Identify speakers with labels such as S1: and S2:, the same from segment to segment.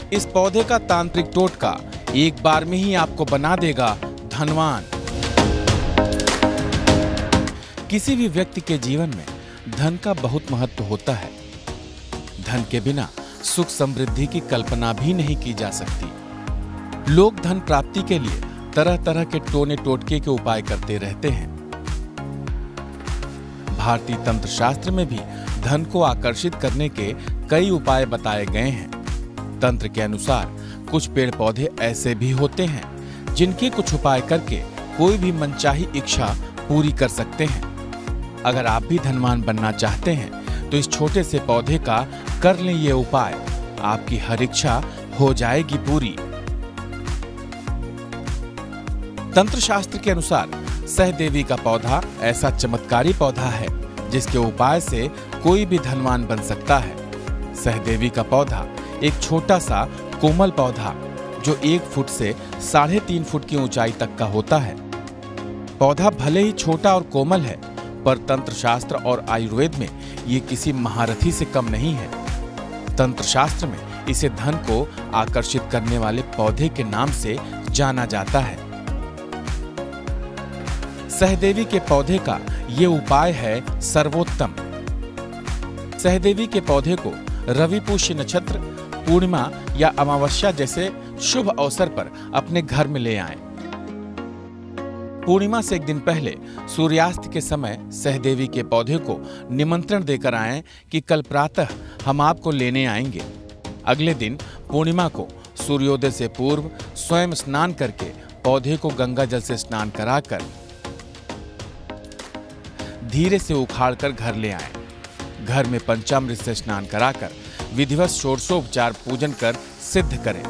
S1: इस पौधे का तांत्रिक टोटका एक बार में ही आपको बना देगा धनवान। किसी भी व्यक्ति के जीवन में धन का बहुत महत्व होता है। धन के बिना सुख समृद्धि की कल्पना भी नहीं की जा सकती। लोग धन प्राप्ति के लिए तरह तरह के टोने टोटके के उपाय करते रहते हैं। भारतीय तंत्र शास्त्र में भी धन को आकर्षित करने के कई उपाय बताए गए हैं। तंत्र के अनुसार कुछ पेड़ पौधे ऐसे भी होते हैं जिनके कुछ उपाय करके कोई भी मनचाही इच्छा पूरी कर सकते हैं। अगर आप भी धनवान बनना चाहते हैं तो इस छोटे से पौधे का कर लें ये उपाय, आपकी हर इच्छा हो जाएगी पूरी। तंत्र शास्त्र के अनुसार सहदेवी का पौधा ऐसा चमत्कारी पौधा है जिसके उपाय से कोई भी धनवान बन सकता है। सहदेवी का पौधा एक छोटा सा कोमल पौधा जो 1 फुट से 3.5 फुट की ऊंचाई तक का होता है। पौधा भले ही छोटा और कोमल है, पर तंत्र शास्त्र और आयुर्वेद में ये किसी महारथी से कम नहीं है। तंत्र शास्त्र में इसे धन को आकर्षित करने वाले पौधे के नाम से जाना जाता है। सहदेवी के पौधे का ये उपाय है सर्वोत्तम। सहदेवी के पौधे को रवि पुष्य नक्षत्र, पूर्णिमा या अमावस्या जैसे शुभ अवसर पर अपने घर में ले आएं। पूर्णिमा से एक दिन पहले सूर्यास्त के समय सहदेवी के पौधे को निमंत्रण देकर आएं कि कल प्रातः हम आपको लेने आएंगे। अगले दिन पूर्णिमा को सूर्योदय से पूर्व स्वयं स्नान करके पौधे को गंगा जल से स्नान कराकर धीरे से उखाड़कर घर ले आएं। घर में पंचामृत से स्नान कराकर विधिवत षोडशोपचार पूजन कर सिद्ध करें।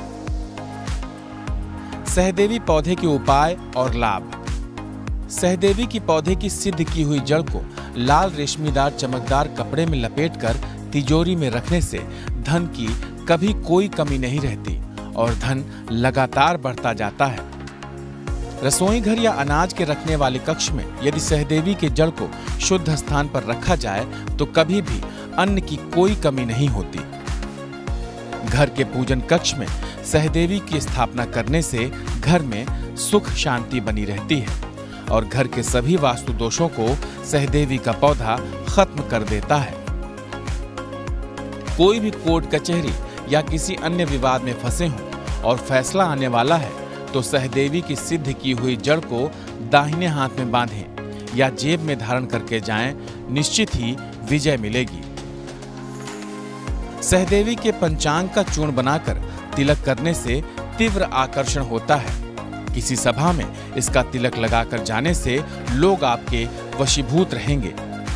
S1: सहदेवी पौधे के उपाय और लाभ। सहदेवी की पौधे की सिद्ध की हुई जड़ को लाल रेशमीदार चमकदार कपड़े में लपेटकर तिजोरी में रखने से धन की कभी कोई कमी नहीं रहती और धन लगातार बढ़ता जाता है। रसोई घर या अनाज के रखने वाले कक्ष में यदि सहदेवी के जड़ को शुद्ध स्थान पर रखा जाए तो कभी भी अन्न की कोई कमी नहीं होती। घर के पूजन कक्ष में सहदेवी की स्थापना करने से घर में सुख शांति बनी रहती है और घर के सभी वास्तु दोषों को सहदेवी का पौधा खत्म कर देता है। कोई भी कोर्ट कचहरी या किसी अन्य विवाद में फंसे हों और फैसला आने वाला है तो सहदेवी की सिद्ध की हुई जड़ को दाहिने हाथ में बांधें या जेब में धारण करके जाएं, निश्चित ही विजय मिलेगी। सहदेवी के पंचांग का चूर्ण बनाकर तिलक करने से तीव्र आकर्षण होता है। किसी सभा में इसका तिलक लगाकर जाने से लोग आपके वशीभूत रहेंगे।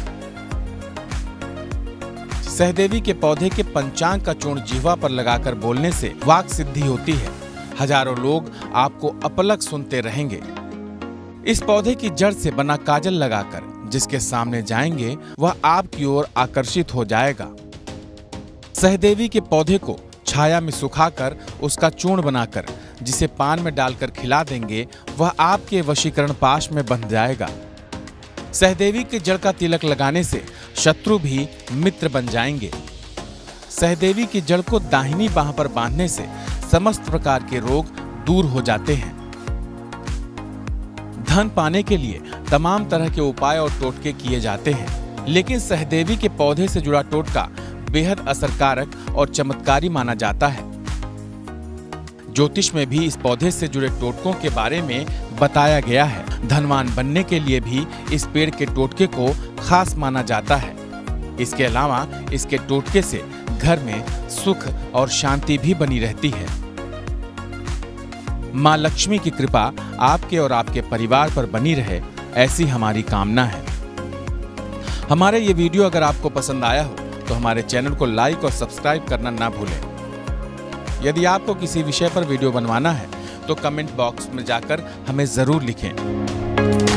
S1: सहदेवी के पौधे के पंचांग का चूर्ण जिह्वा पर लगाकर बोलने से वाक सिद्धि होती है। हजारों लोग आपको अपलक सुनते रहेंगे। इस पौधे की जड़ से बना काजल लगाकर जिसके सामने जाएंगे वह आपकी ओर आकर्षित हो जाएगा। सहदेवी के पौधे को छाया में सुखाकर उसका चूर्ण बनाकर जिसे पान में डालकर खिला देंगे वह आपके वशीकरण पाश में बंध जाएगा। सहदेवी के जड़ का तिलक लगाने से शत्रु भी मित्र बन जाएंगे। सहदेवी की जड़ को दाहिनी बाह पर बांधने से समस्त प्रकार के रोग दूर हो जाते हैं। धन पाने के लिए तमाम तरह के उपाय और टोटके किए जाते हैं, लेकिन सहदेवी के पौधे से जुड़ा टोटका बेहद असरकारक और चमत्कारी माना जाता है। ज्योतिष में भी इस पौधे से जुड़े टोटकों के बारे में बताया गया है। धनवान बनने के लिए भी इस पेड़ के टोटके को खास माना जाता है। इसके अलावा इसके टोटके से घर में सुख और शांति भी बनी रहती है। मां लक्ष्मी की कृपा आपके और आपके परिवार पर बनी रहे, ऐसी हमारी कामना है। हमारे ये वीडियो अगर आपको पसंद आया हो तो हमारे चैनल को लाइक और सब्सक्राइब करना ना भूलें। यदि आपको किसी विषय पर वीडियो बनवाना है तो कमेंट बॉक्स में जाकर हमें जरूर लिखें।